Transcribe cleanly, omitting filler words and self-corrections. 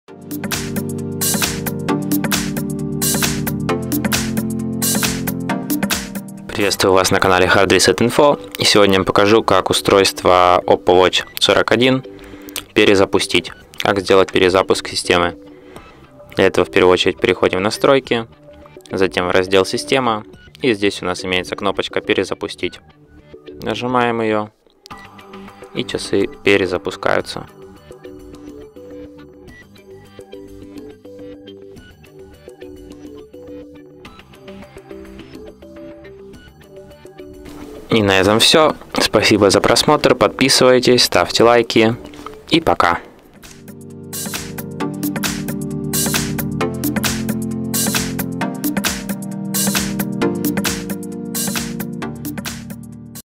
Приветствую вас на канале Hard Reset Info, и сегодня я покажу, как устройство Oppo Watch 41 перезапустить. Как сделать перезапуск системы. Для этого в первую очередь переходим в настройки, затем в раздел Система, и здесь у нас имеется кнопочка Перезапустить. Нажимаем ее, и часы перезапускаются. И на этом все. Спасибо за просмотр, подписывайтесь, ставьте лайки и пока.